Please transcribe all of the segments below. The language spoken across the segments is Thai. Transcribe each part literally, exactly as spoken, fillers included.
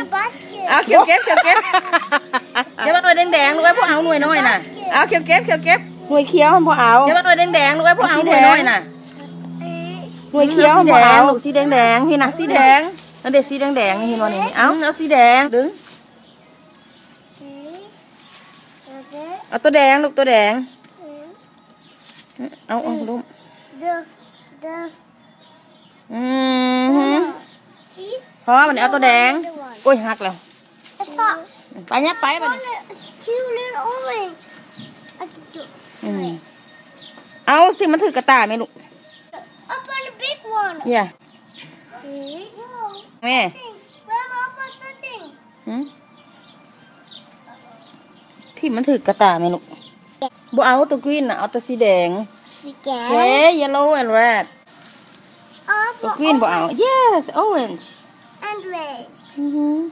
เอาเขียวเก็บเขียวเก็บเดี๋ยวมาหน่วยแดงๆลูกไอ้พวกเอาหน่วยน้อยน่ะเอาเขียวเก็บเขียวเก็บหน่วยเขียวพวกเอาเดี๋ยวมาหน่วยแดงๆลูกไอ้พวกเอาหน่วยน้อยน่ะหน่วยเขียวพวกเอาลูกสีแดงๆพี่นะสีแดงนั่นเด็กสีแดงๆเห็นวันนี้เอาเอาสีแดงดึงเอาตัวแดงลูกตัวแดงเอาเอาลูกอืมพอมันเอาตัวแดงโอ้ยหักแล้วไปเนี้ยไปไปเอาสิมันถือกระต่ายไหมลูกเนี่ยแม่ที่มันถือกระต่ายไหมลูกบ่เอาตัวกรีนนะเอาตัวสีแดงเฮ้ yellow and red ตัวกรีนบ่เอา yes orange and red อือหือ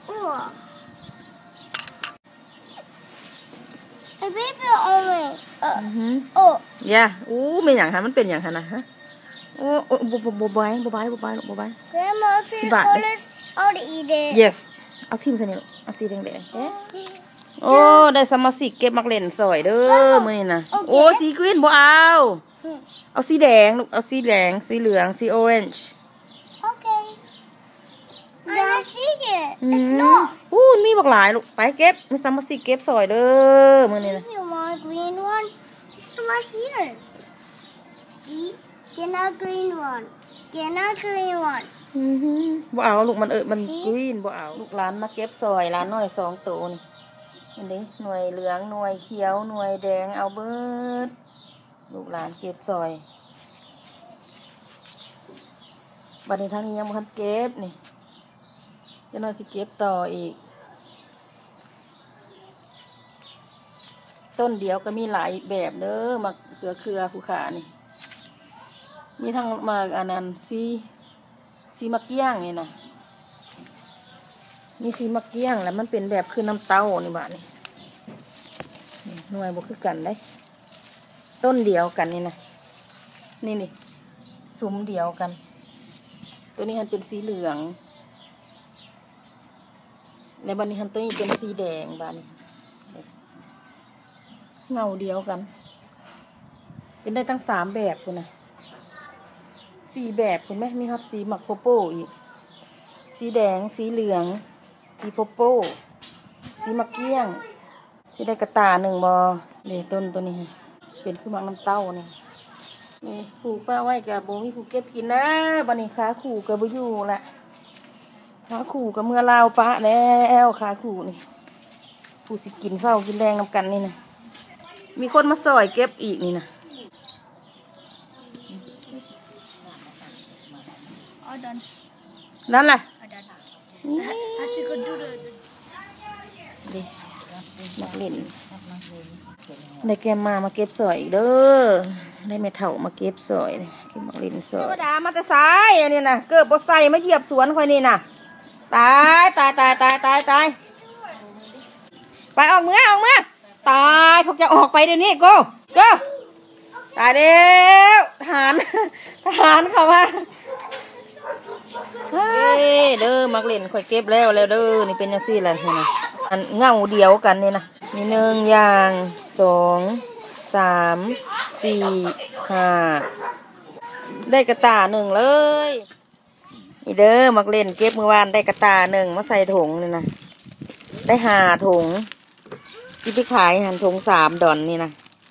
a baby orange อือหือ oh ย่าอู้เป็นอย่างฮะมันเป็นอย่างฮะนะฮะโอ้โอ้บ่บ่บ่ใบบ่ใบบ่ใบบ่ใบ grandma favorite colors I'll eat it yes เอาทิมใส่นี่ลูกเอาสีแดงแดงโอ้ได้สมาชิกเก็บมักเล่นสวยเด้อมื้อนี้นะโอ้สีกรีนบ่เอาเอาสีแดงลูกเอาสีแดงสีเหลืองสี orange okay I see it it's not อู้มีบักหลายลูกไปเก็บมีสมาชิกเก็บสวยเด้อมื้อนี้นะ you want green one it's right here see get a green one get a green one อือหือบ่เอาลูกมันเออมันกรีนบ่เอาลูกหลานมาเก็บสวยหลานน้อยสองตัวนี่อันนี้หน่วยเหลืองหน่วยเขียวหน่วยแดงเอาเบิดลูกหลานเก็บซอยบัดนี้ทางนี้ยังบ่ทันเก็บนี่จะน้อยสิเก็บต่ออีกต้นเดียวก็มีหลายแบบเด้อมาเครือเครือภูขานี่มีทั้งมาอันนั้นสีสีมะเกี้ยงนี่นะมีสีมะเกี้ยงแล้วมันเป็นแบบคือน้ำเต้านี่บ้านี่หน่วยบวกคือกันได้ต้นเดียวกันนี่นะนี่นี่ซุ้มเดียวกันตัวนี้มันเป็นสีเหลืองในบ้านนี้มันตัวนี้เป็นสีแดงบ้านนี้เงาเดียวกันเป็นได้ตั้งสามแบบคุณนะสี่แบบคุณไหมมีฮอตสีหมักโปโป้อีกสีแดงสีเหลืองสีโปโป้สีมะเกี้ยงที่ได้กระตาหนึ่งบอเลยต้นตัวนี้เป็นคือมักน้ำเต้านี่นี่ผูกป้าไว้กับโบมีผูกเก็บกินนะบันนี้ขาขู่กับบุยูแหละขาขู่กับเมื่อลาวปะแล้วขาขู่นี่ผู้สิกินเศร้ากินแดงน้ำกันนี่นะมีคนมาซอยเก็บอีกนี่นะนั่นแหละดินักเล่นได้แกมามาเก็บสอยเด้อได้แม่เถ่ามาเก็บสอยเก็บมาเล่นสอยธรรมดามาแต่ซ้ายอันนี้นะเกิดบดใส่มาเหยียบสวนคอยนี่นะตายตายตายตายตายตายไปออกเมื่อออกเมื่อตายพวกจะออกไปเดี๋ยวนี้กูกูตายเด้อทหารทหารเขาว่าเด้อมักเล่นค่อยเก็บแล้วแล้วเด้อนี่เป็นยังซี่แหละนี่นะอันเงาเดียวกันนี่นะมีหนึ่งอย่างสองสามสี่ห้าได้กระตาหนึ่งเลยนี่เด้อมักเล่นเก็บเมื่อวานได้กระตาหนึ่งมาใส่ถุงนี่นะได้ห้าถุงที่ไปขายหันถุงสามดอนนี่นะ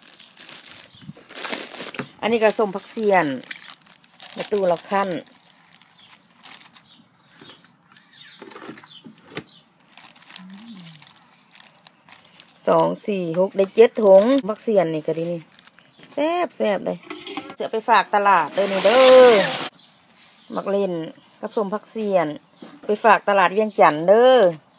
อันนี้ก็ส้มผักเสียนในตู้เราขั้นสองสี่หกได้เจ็ดถุงผักเสียนนี่ก็ดีนี่แซ่บแซ่บเลยจะไปฝากตลาดเลยนี่เด้อมักเล่นกับส้มผักเสียนไปฝากตลาดเวียงจันทน์เด้อ